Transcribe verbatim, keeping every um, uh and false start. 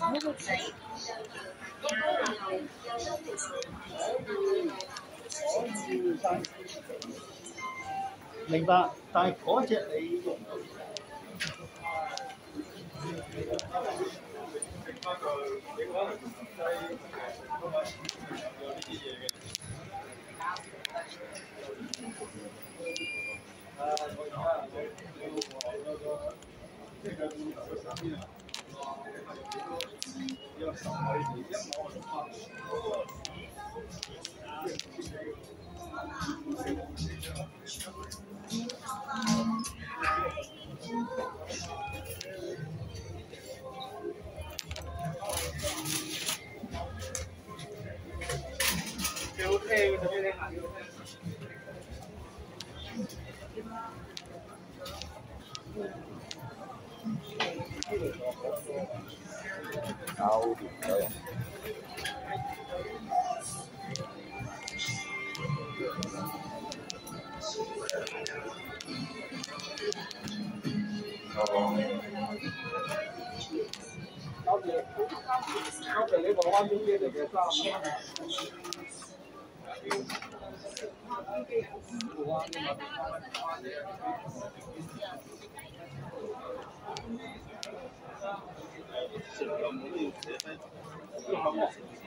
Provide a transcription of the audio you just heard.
明白，但係嗰隻你用到。幾好聽，特別聽下幾好聽。搞掂咗。交俾交俾你個灣中嘢嚟嘅衫。食咁都要寫低。